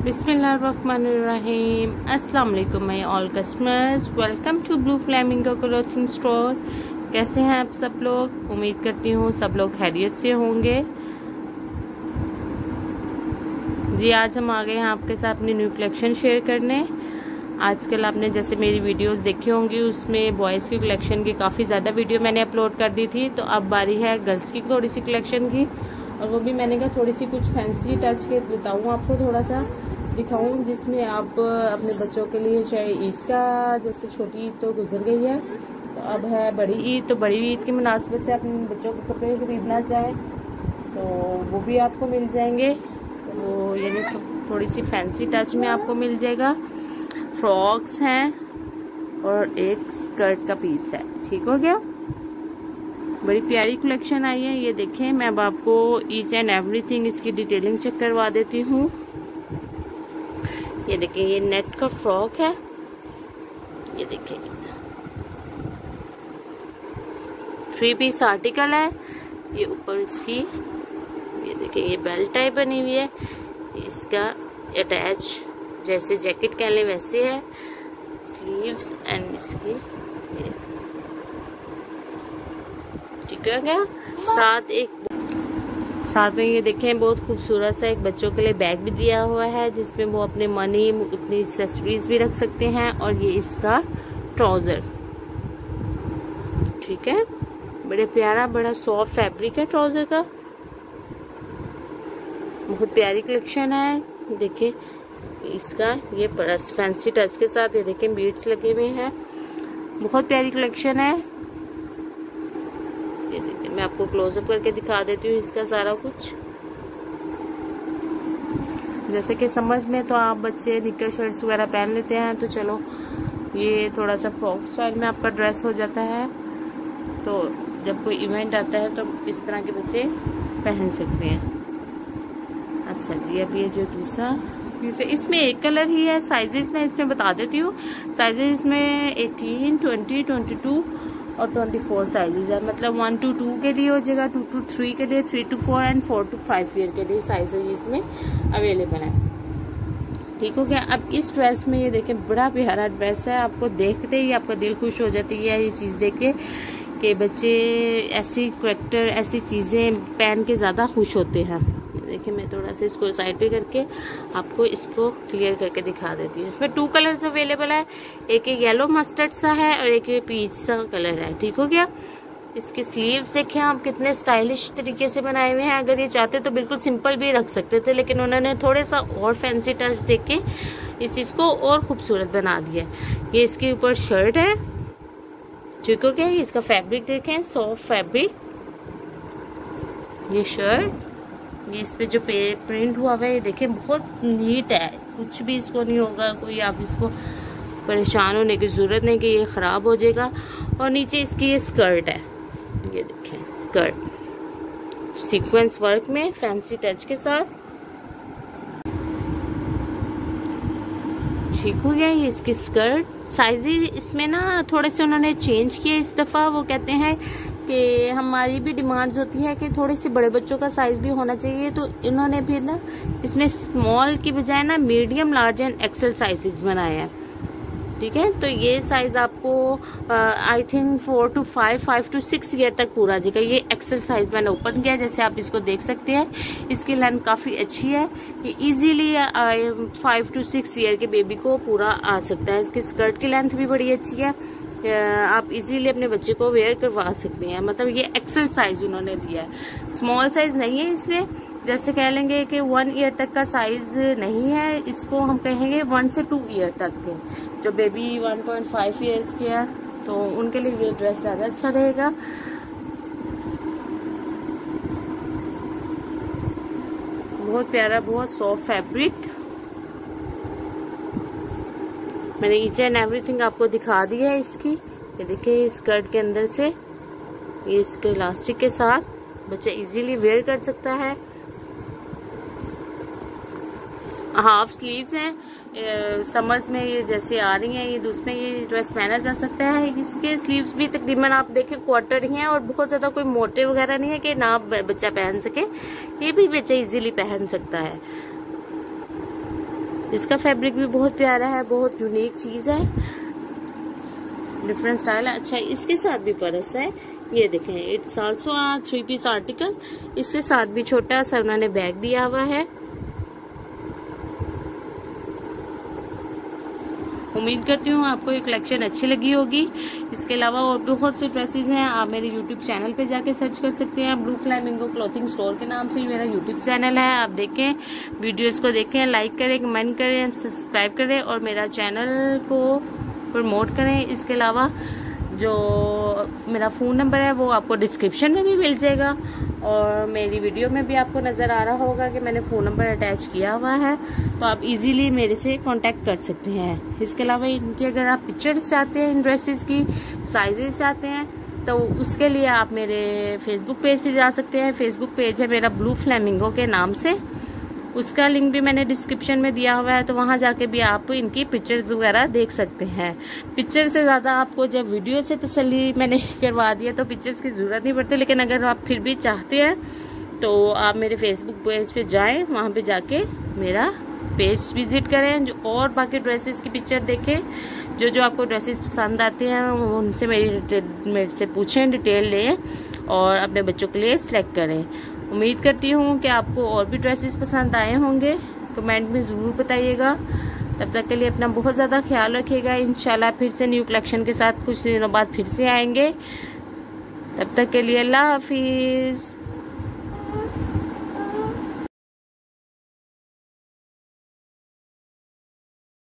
बिस्मिल्लाहिर्रहमानिर्रहीम। अस्सलाम वालेकुम my all customers, welcome to Blue Flamingo clothing store. कैसे हैं आप सब लोग? उम्मीद करती हूँ सब लोग खैरियत से होंगे। जी, आज हम आ गए हैं आपके साथ अपनी न्यू कलेक्शन शेयर करने। आजकल आपने जैसे मेरी वीडियोस देखी होंगी, उसमें बॉयज़ की कलेक्शन की काफ़ी ज़्यादा वीडियो मैंने अपलोड कर दी थी। तो अब बारी है गर्ल्स की थोड़ी सी कलेक्शन की, और वो भी मैंने कहा थोड़ी सी कुछ फैंसी टच के बताऊँ आपको, थोड़ा सा दिखाऊं, जिसमें आप अपने बच्चों के लिए, चाहे ईद का, जैसे छोटी ईद तो गुजर गई है तो अब है बड़ी ईद, तो बड़ी ईद की मुनासिबत से अपने बच्चों को कपड़े खरीदना चाहें तो वो भी आपको मिल जाएंगे। तो यानी थोड़ी सी फैंसी टच में आपको मिल जाएगा। फ्रॉक्स हैं और एक स्कर्ट का पीस है। ठीक हो गया? बड़ी प्यारी कलेक्शन आई है। ये देखें, मैं अब आपको ईच एंड एवरीथिंग इसकी डिटेलिंग चेक करवा देती हूँ। ये देखिए, ये नेट का फ्रॉक है। ये देखिए 3 पीस आर्टिकल है। ये ऊपर इसकी, ये देखिए, ये बेल्ट टाइप बनी हुई है। इसका अटैच जैसे जैकेट कह लें वैसे है। स्लीव्स एंड इसकी ठीक है क्या? साथ में ये देखें, बहुत खूबसूरत सा एक बच्चों के लिए बैग भी दिया हुआ है, जिसमें वो अपने मनी, अपनी एक्सेसरीज भी रख सकते हैं। और ये इसका ट्राउजर, ठीक है, बड़े प्यारा, बड़ा सॉफ्ट फैब्रिक है ट्राउजर का। बहुत प्यारी कलेक्शन है। देखिए इसका ये प्लस फैंसी टच के साथ, ये देखें बीड्स लगे हुए हैं। बहुत प्यारी कलेक्शन है। ये देखिए, मैं आपको क्लोजअप करके दिखा देती हूँ इसका सारा कुछ। जैसे कि समझ में तो आप बच्चे निक्कर शर्ट्स वगैरह पहन लेते हैं, तो चलो ये थोड़ा सा फ्रॉक स्टाइल में आपका ड्रेस हो जाता है। तो जब कोई इवेंट आता है तो इस तरह के बच्चे पहन सकते हैं। अच्छा जी, अब ये जो दूसरा पीस है, इसमें एक कलर ही है। साइजेस मैं इसमें बता देती हूँ। साइजेस में 18, 20, 22 और 24 साइजेस है। मतलब 1 to 2 के लिए हो जाएगा, 2 to 3 के लिए, 3 to 4 एंड 4 to 5 ईयर के लिए साइजेस इसमें अवेलेबल है। ठीक हो गया? अब इस ड्रेस में ये देखें, बड़ा प्यारा ड्रेस है। आपको देखते ही आपका दिल खुश हो जाती है ये चीज़ देख के, कि बच्चे ऐसी करैक्टर, ऐसी चीज़ें पहन के ज़्यादा खुश होते हैं। देखिए, मैं थोड़ा सा इसको साइड पे करके आपको इसको क्लियर करके दिखा देती हूँ। इसमें 2 कलर्स अवेलेबल है। एक येलो मस्टर्ड सा है और एक पीच सा कलर है। ठीक हो गया? इसके स्लीव्स देखें आप, कितने स्टाइलिश तरीके से बनाए हुए हैं। अगर ये चाहते तो बिल्कुल सिंपल भी रख सकते थे, लेकिन उन्होंने थोड़ा सा और फैंसी टच देके इस चीज़ को और खूबसूरत बना दिया। ये इसके ऊपर शर्ट है। ठीक हो गया? इसका फैब्रिक देखें, सॉफ्ट फैब्रिक। ये शर्ट, ये इस पे जो प्रिंट हुआ है, ये देखें, बहुत नीट है। कुछ भी इसको नहीं होगा, कोई आप इसको परेशान होने की ज़रूरत नहीं कि ये ख़राब हो जाएगा। और नीचे इसकी ये स्कर्ट है। ये देखें, स्कर्ट सीक्वेंस वर्क में फैंसी टच के साथ। ठीक हो गया? ये इसकी स्कर्ट। साइजेस इसमें ना थोड़े से उन्होंने चेंज किए इस दफ़ा। वो कहते हैं कि हमारी भी डिमांड्स होती है कि थोड़े से बड़े बच्चों का साइज भी होना चाहिए, तो इन्होंने फिर ना इसमें स्मॉल की बजाय ना medium, large and XL sizes बनाए हैं। ठीक है? तो ये साइज आपको I think 4 to 5, 5 to 6 year तक पूरा जाएगा। ये एक्सेल साइज मैंने ओपन किया, जैसे आप इसको देख सकते हैं। इसकी लेंथ काफ़ी अच्छी है। ये इजीली 5 to 6 ईयर के बेबी को पूरा आ सकता है। इसकी स्कर्ट की लेंथ भी बड़ी अच्छी है। आप इजीली अपने बच्चे को वेयर करवा सकते हैं। मतलब ये एक्सेल साइज उन्होंने दिया है, स्मॉल साइज नहीं है इसमें। जैसे कह लेंगे कि 1 ईयर तक का साइज नहीं है, इसको हम कहेंगे 1 से 2 ईयर तक के। जो बेबी 1.5 ईयर्स के है तो उनके लिए ये ड्रेस ज़्यादा अच्छा रहेगा। बहुत प्यारा, बहुत सॉफ्ट फैब्रिक। मैंने ईच एंड एवरीथिंग आपको दिखा दी है इसकी। ये देखिए, स्कर्ट के अंदर से ये इसके इलास्टिक के साथ बच्चा इजीली वेयर कर सकता है। हाफ स्लीव्स हैं। समर्स में ये जैसे आ रही हैं, ये उसमें ये ड्रेस पहना जा सकता है। इसके स्लीव्स भी तकरीबन आप देखें क्वार्टर ही हैं, और बहुत ज़्यादा कोई मोटे वगैरह नहीं है कि ना बच्चा पहन सके। ये भी बच्चा इजीली पहन सकता है। इसका फैब्रिक भी बहुत प्यारा है, बहुत यूनिक चीज़ है, डिफरेंट स्टाइल है। अच्छा, इसके साथ भी पर्स है, ये देखें, इट्स ऑल्सो 3 पीस आर्टिकल। इसके साथ भी छोटा सा उन्होंने बैग दिया हुआ है। उम्मीद करती हूँ आपको ये कलेक्शन अच्छी लगी होगी। इसके अलावा और बहुत से ड्रेसेस हैं, आप मेरे यूट्यूब चैनल पे जाके सर्च कर सकते हैं। ब्लू फ्लैमिंगो क्लॉथिंग स्टोर के नाम से मेरा यूट्यूब चैनल है, आप देखें, वीडियोस को देखें, लाइक करें, कमेंट करें, सब्सक्राइब करें और मेरा चैनल को प्रमोट करें। इसके अलावा जो मेरा फ़ोन नंबर है वो आपको डिस्क्रिप्शन में भी मिल जाएगा और मेरी वीडियो में भी आपको नज़र आ रहा होगा कि मैंने फ़ोन नंबर अटैच किया हुआ है, तो आप इजीली मेरे से कांटेक्ट कर सकते हैं। इसके अलावा इनकी अगर आप पिक्चर्स चाहते हैं, इन ड्रेसेस की साइजेस चाहते हैं, तो उसके लिए आप मेरे फेसबुक पेज पे जा सकते हैं। फेसबुक पेज है मेरा ब्लू फ्लैमिंगो के नाम से, उसका लिंक भी मैंने डिस्क्रिप्शन में दिया हुआ है, तो वहाँ जाके भी आप इनकी पिक्चर्स वगैरह देख सकते हैं। पिक्चर से ज़्यादा आपको जब वीडियो से तसल्ली मैंने करवा दिया तो पिक्चर्स की ज़रूरत नहीं पड़ती, लेकिन अगर आप फिर भी चाहते हैं तो आप मेरे फेसबुक पेज पे जाएं, वहाँ पे जाके मेरा पेज विजिट करें जो और बाकी ड्रेसेस की पिक्चर देखें। जो आपको ड्रेसेस पसंद आते हैं उनसे मेरे से पूछें, डिटेल लें और अपने बच्चों के लिए सिलेक्ट करें। उम्मीद करती हूँ कि आपको और भी ड्रेसेस पसंद आए होंगे, कमेंट में ज़रूर बताइएगा। तब तक के लिए अपना बहुत ज़्यादा ख्याल रखिएगा। इंशाल्लाह फिर से न्यू कलेक्शन के साथ कुछ दिनों बाद फिर से आएंगे। तब तक के लिए अल्लाह हाफिज़।